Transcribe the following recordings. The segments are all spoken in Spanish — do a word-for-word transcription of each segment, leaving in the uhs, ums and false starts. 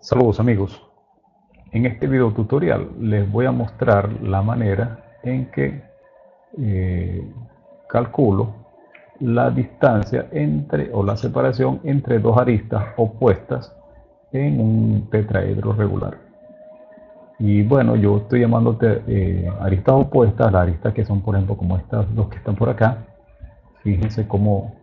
Saludos amigos, en este video tutorial les voy a mostrar la manera en que eh, calculo la distancia entre o la separación entre dos aristas opuestas en un tetraedro regular. Y bueno, yo estoy llamando eh, aristas opuestas, las aristas que son por ejemplo como estas dos que están por acá. Fíjense cómo,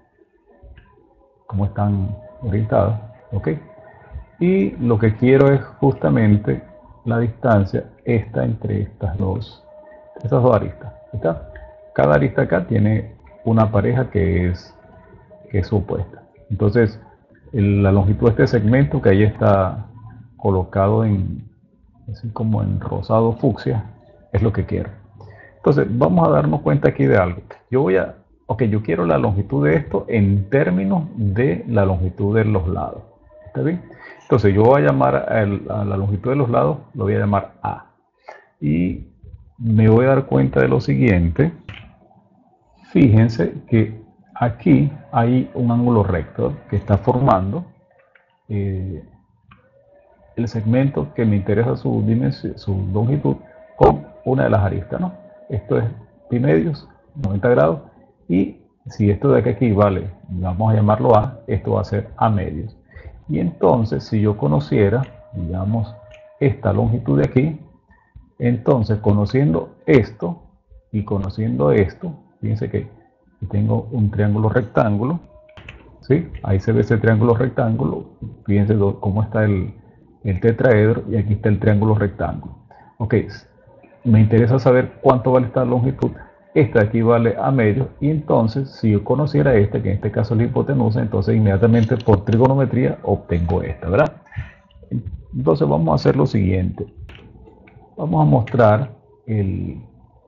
cómo están orientadas, ¿ok? Y lo que quiero es justamente la distancia esta entre estas dos, estas dos aristas. ¿Está? Cada arista acá tiene una pareja que es, que es opuesta. Entonces, el, la longitud de este segmento que ahí está colocado en, así como en rosado fucsia, es lo que quiero. Entonces, vamos a darnos cuenta aquí de algo. Yo voy a, ok, yo quiero la longitud de esto en términos de la longitud de los lados. ¿Está bien? Entonces yo voy a llamar a, el, a la longitud de los lados, lo voy a llamar A. Y me voy a dar cuenta de lo siguiente. Fíjense que aquí hay un ángulo recto que está formando eh, el segmento que me interesa su dimensión, su longitud, con una de las aristas, ¿no? Esto es pi medios, noventa grados, y si esto de aquí, aquí vale, vamos a llamarlo A, esto va a ser A medios. Y entonces, si yo conociera, digamos, esta longitud de aquí, entonces conociendo esto y conociendo esto, fíjense que tengo un triángulo rectángulo, ¿sí? Ahí se ve ese triángulo rectángulo, fíjense cómo está el, el tetraedro y aquí está el triángulo rectángulo. Ok, me interesa saber cuánto vale esta longitud. Esta de aquí vale a medio, y entonces si yo conociera esta, que en este caso es la hipotenusa, entonces inmediatamente por trigonometría obtengo esta, ¿verdad? Entonces vamos a hacer lo siguiente. Vamos a mostrar el,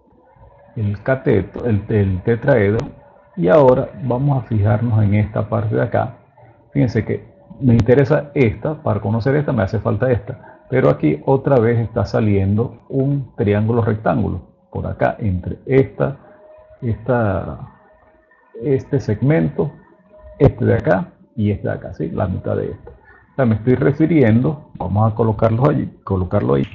el cateto, el, el tetraedro, y ahora vamos a fijarnos en esta parte de acá. Fíjense que me interesa esta, para conocer esta me hace falta esta, pero aquí otra vez está saliendo un triángulo rectángulo por acá entre esta, esta, este segmento, este de acá y este de acá, ¿sí? La mitad de esto. O sea, me estoy refiriendo, vamos a colocarlo allí, colocarlo ahí,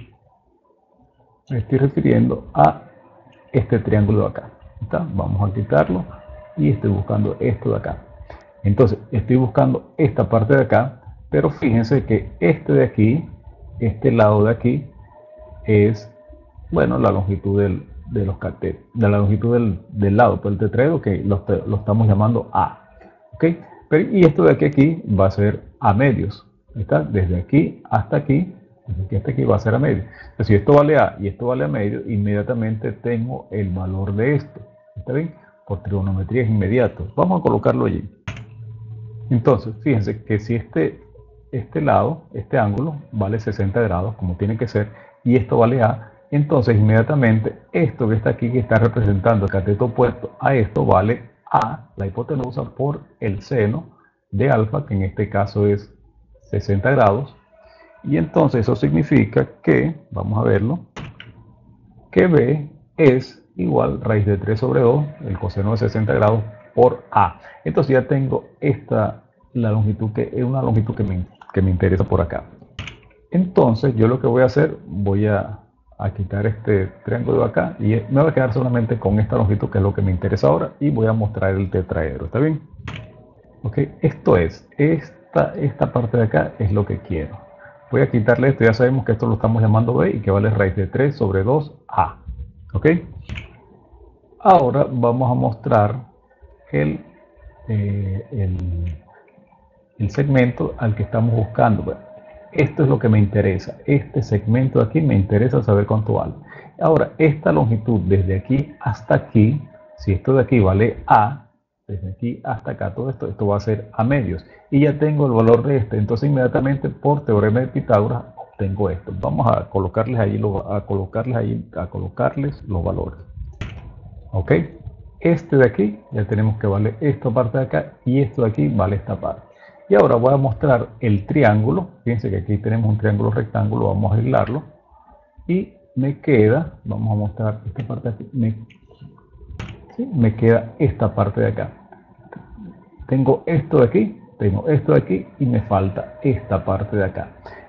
me estoy refiriendo a este triángulo de acá. ¿Está? Vamos a quitarlo y estoy buscando esto de acá. Entonces, estoy buscando esta parte de acá, pero fíjense que este de aquí, este lado de aquí, es, bueno, la longitud del, de los catetos, de la longitud del, del lado del tetraedro, que lo, lo estamos llamando A. ¿Ok? Pero, y esto de aquí, aquí va a ser A medios. ¿Está? Desde aquí hasta aquí, desde aquí hasta aquí va a ser A medios. Entonces, si esto vale A y esto vale A medios, inmediatamente tengo el valor de esto. ¿Está bien? Por trigonometría es inmediato. Vamos a colocarlo allí. Entonces, fíjense que si este, este lado, este ángulo, vale sesenta grados, como tiene que ser, y esto vale A, entonces inmediatamente esto que está aquí, que está representando el cateto opuesto a esto, vale A, la hipotenusa, por el seno de alfa, que en este caso es sesenta grados, y entonces eso significa que, vamos a verlo, que B es igual raíz de tres sobre dos, el coseno de sesenta grados, por A. Entonces ya tengo esta, la longitud que es una longitud que me, que me interesa por acá. Entonces yo lo que voy a hacer, voy a, a quitar este triángulo de acá y me voy a quedar solamente con esta longitud, que es lo que me interesa ahora, y voy a mostrar el tetraedro. ¿Está bien? Ok, esto es, esta, esta parte de acá es lo que quiero. Voy a quitarle esto, ya sabemos que esto lo estamos llamando B y que vale raíz de tres sobre dos A. ¿Ok? Ahora vamos a mostrar el, eh, el, el segmento al que estamos buscando. Bueno, esto es lo que me interesa. Este segmento de aquí me interesa saber cuánto vale. Ahora, esta longitud desde aquí hasta aquí, si esto de aquí vale A, desde aquí hasta acá, todo esto, esto va a ser A medios. Y ya tengo el valor de este. Entonces, inmediatamente por teorema de Pitágoras obtengo esto. Vamos a colocarles allí, a colocarles allí, a colocarles los valores. ¿Ok? Este de aquí ya tenemos que vale esta parte de acá y esto de aquí vale esta parte. Y ahora voy a mostrar el triángulo. Fíjense que aquí tenemos un triángulo rectángulo, vamos a aislarlo. Y me queda, vamos a mostrar esta parte de aquí, me, ¿sí? me queda esta parte de acá. Tengo esto de aquí, tengo esto de aquí y me falta esta parte de acá.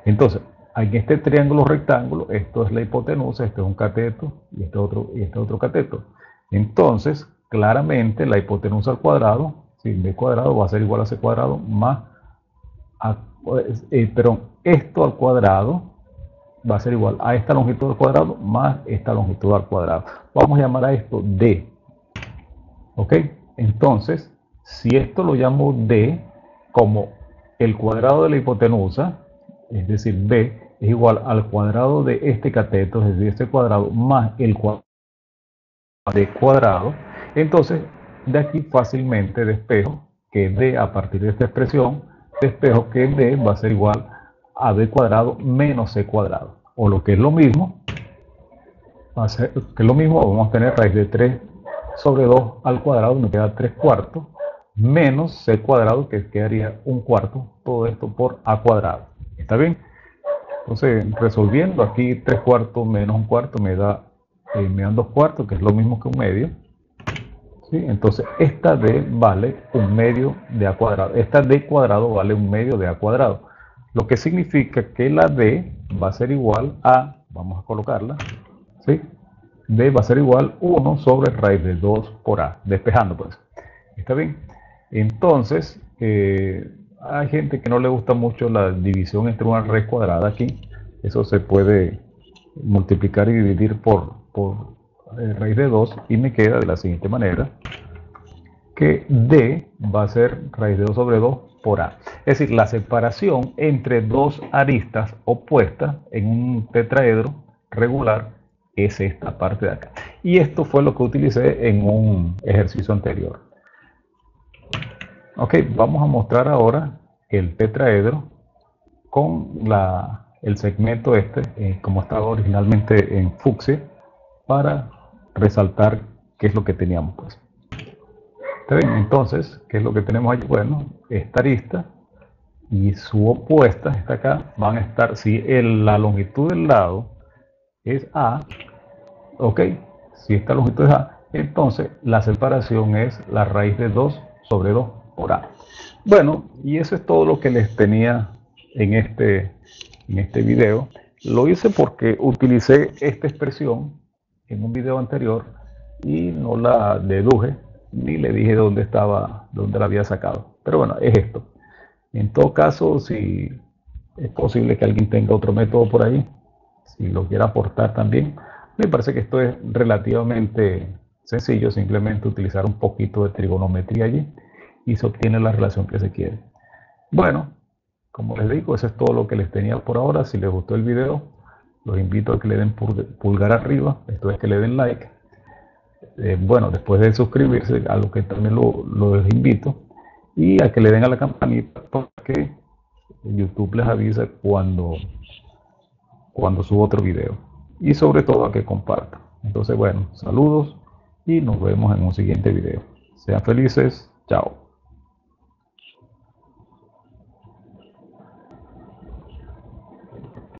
Entonces, en este triángulo rectángulo, esto es la hipotenusa, este es un cateto y este otro, y este otro cateto. Entonces, claramente la hipotenusa al cuadrado, si b cuadrado va a ser igual a c cuadrado más, a, eh, perdón, esto al cuadrado va a ser igual a esta longitud al cuadrado más esta longitud al cuadrado. Vamos a llamar a esto d. ¿Ok? Entonces, si esto lo llamo d, como el cuadrado de la hipotenusa, es decir, b, es igual al cuadrado de este cateto, es decir, este cuadrado más el cuadrado de cuadrado, entonces de aquí fácilmente despejo que d a partir de esta expresión, despejo que d va a ser igual a b cuadrado menos c cuadrado, o lo que es lo mismo, va a ser que es lo mismo, vamos a tener raíz de tres sobre dos al cuadrado, me queda tres cuartos, menos c cuadrado, que quedaría un cuarto, todo esto por a cuadrado. ¿Está bien? Entonces, resolviendo aquí tres cuartos menos un cuarto me da eh, me dan dos cuartos, que es lo mismo que un medio. ¿Sí? Entonces, esta d vale un medio de a cuadrado. Esta d cuadrado vale un medio de a cuadrado. Lo que significa que la d va a ser igual a, vamos a colocarla, ¿sí? D va a ser igual a uno sobre raíz de dos por a, despejando pues. ¿Está bien? Entonces, eh, hay gente que no le gusta mucho la división entre una raíz cuadrada aquí. Eso se puede multiplicar y dividir por, por eh, raíz de dos y me queda de la siguiente manera, que d va a ser raíz de dos sobre dos por a. Es decir, la separación entre dos aristas opuestas en un tetraedro regular es esta parte de acá. Y esto fue lo que utilicé en un ejercicio anterior. Ok, vamos a mostrar ahora el tetraedro con la, el segmento este, eh, como estaba originalmente en fucsia, para resaltar qué es lo que teníamos pues. ¿Está bien? Entonces, ¿qué es lo que tenemos aquí? Bueno, esta arista y su opuesta, esta acá, van a estar, si el, la longitud del lado es A, ok, si esta longitud es A, entonces la separación es la raíz de dos sobre dos por A. Bueno, y eso es todo lo que les tenía en este, en este video. Lo hice porque utilicé esta expresión en un video anterior y no la deduje ni le dije dónde estaba, dónde la había sacado. Pero bueno, es esto. En todo caso, si es posible que alguien tenga otro método por ahí, si lo quiera aportar también, me parece que esto es relativamente sencillo, simplemente utilizar un poquito de trigonometría allí y se obtiene la relación que se quiere. Bueno, como les digo, eso es todo lo que les tenía por ahora. Si les gustó el video, los invito a que le den pulgar arriba, esto es que le den like. Eh, bueno, después de suscribirse, a lo que también lo, lo les invito, y a que le den a la campanita para que YouTube les avisa cuando, cuando subo otro video, y sobre todo a que compartan. Entonces, bueno, saludos y nos vemos en un siguiente video. Sean felices, chao.